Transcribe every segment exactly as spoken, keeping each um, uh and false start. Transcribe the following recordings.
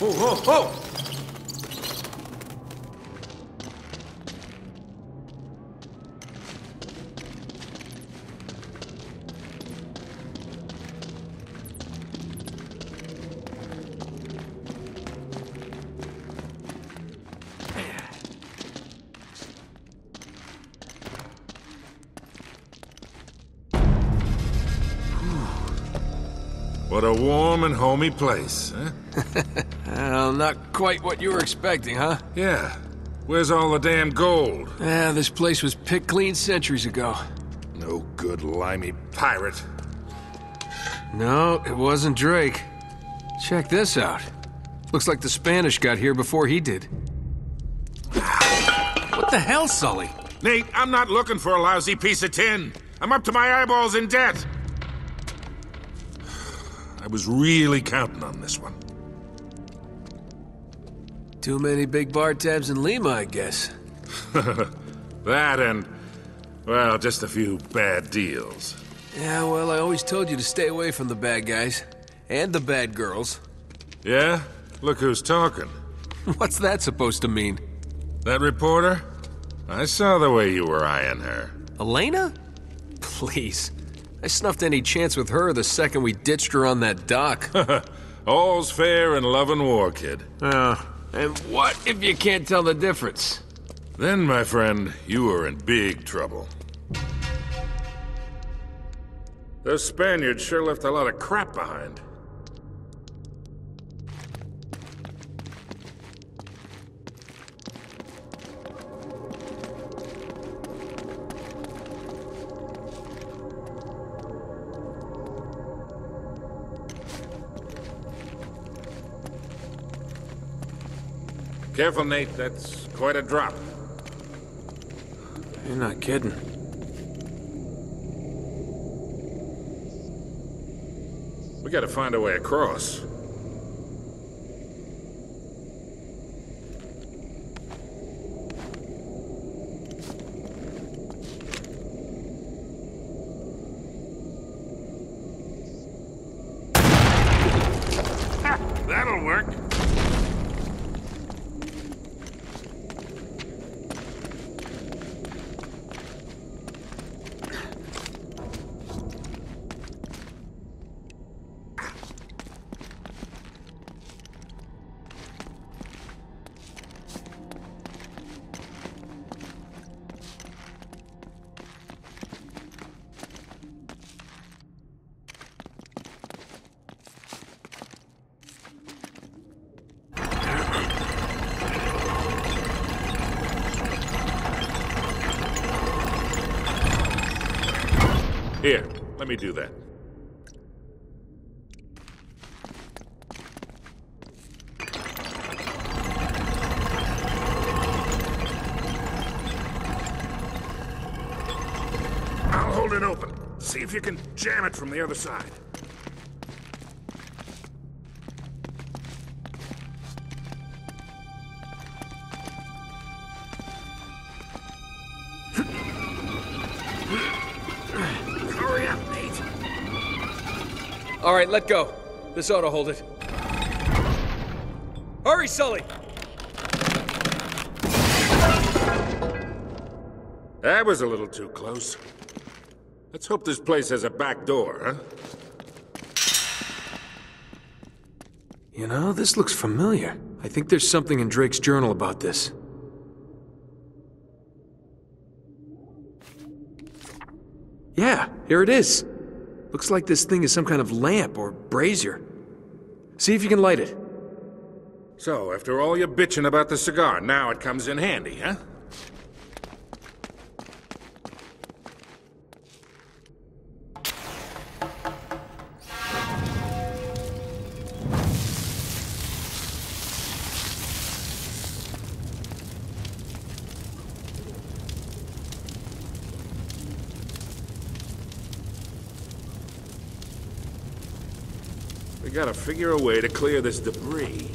Whoa, whoa, whoa! What a warm and homey place, huh? Well, not quite what you were expecting, huh? Yeah. Where's all the damn gold? Yeah, this place was picked clean centuries ago. No good limey pirate. No, it wasn't Drake. Check this out. Looks like the Spanish got here before he did. What the hell, Sully? Nate, I'm not looking for a lousy piece of tin. I'm up to my eyeballs in debt. I was really counting on this one. Too many big bar tabs in Lima, I guess. That and, well, just a few bad deals. Yeah, well, I always told you to stay away from the bad guys. And the bad girls. Yeah? Look who's talking. What's that supposed to mean? That reporter? I saw the way you were eyeing her. Elena? Please. I snuffed any chance with her the second we ditched her on that dock. All's fair in love and war, kid. Uh, and what if you can't tell the difference? Then, my friend, you are in big trouble. Those Spaniards sure left a lot of crap behind. Careful, Nate. That's quite a drop. You're not kidding. We gotta find a way across. Ha! That'll work. Here, let me do that. I'll hold it open. See if you can jam it from the other side. All right, let go. This ought to hold it. Hurry, Sully! That was a little too close. Let's hope this place has a back door, huh? You know, this looks familiar. I think there's something in Drake's journal about this. Yeah, here it is. Looks like this thing is some kind of lamp or brazier. See if you can light it. So, after all your bitching about the cigar, now it comes in handy, huh? We gotta figure a way to clear this debris.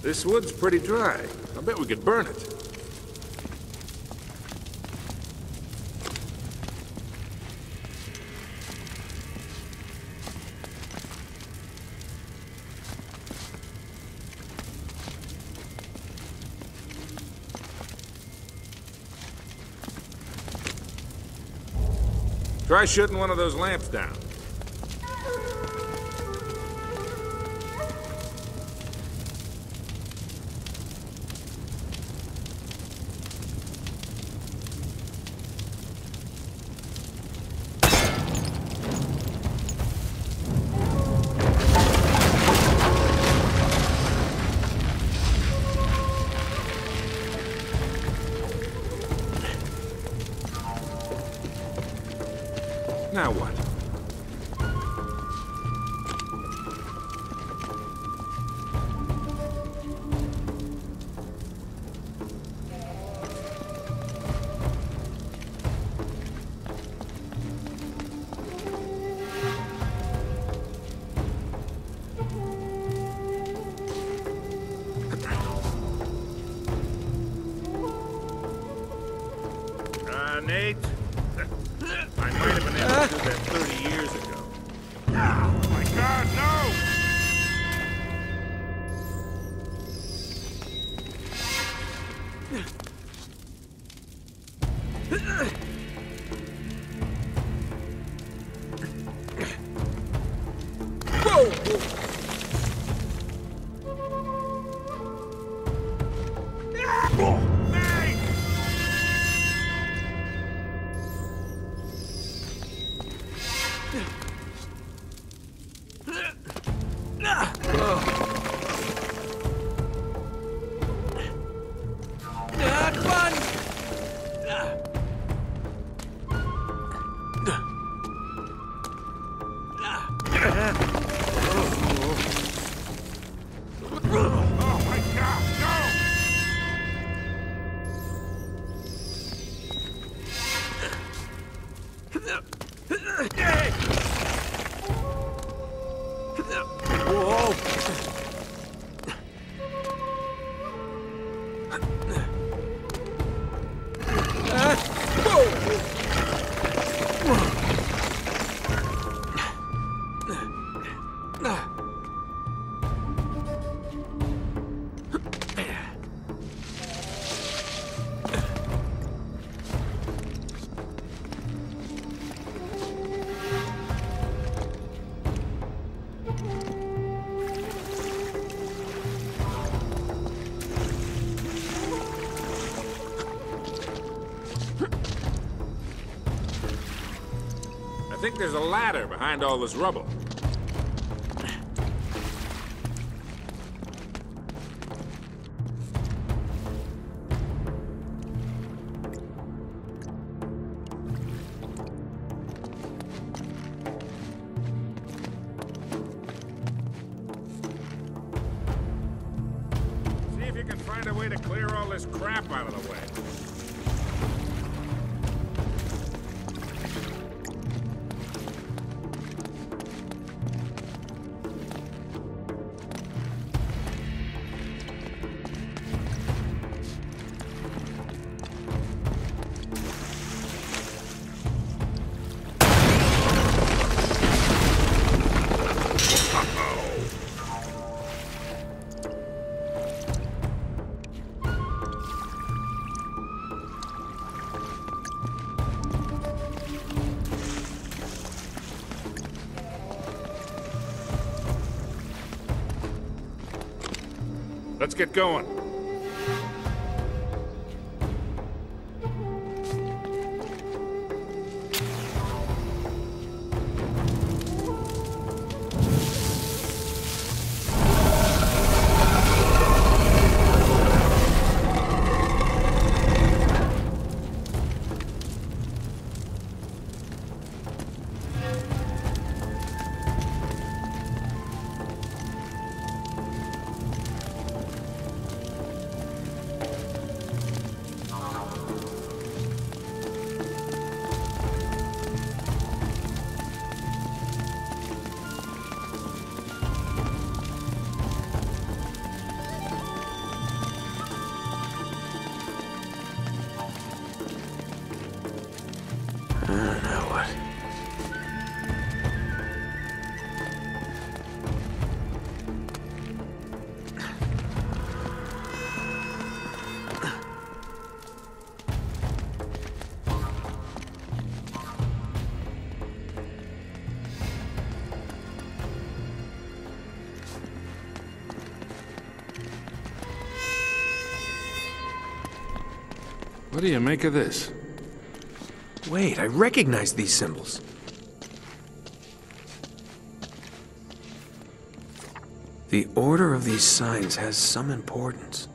This wood's pretty dry. I bet we could burn it. Try shooting one of those lamps down. Now what? Uh, Nate? I might have been able to do that thirty years ago. Oh my God, no! Oh my God, no! Whoa! I think there's a ladder behind all this rubble. See if you can find a way to clear all this crap out of the way. Let's get going. What do you make of this? Wait, I recognize these symbols. The order of these signs has some importance.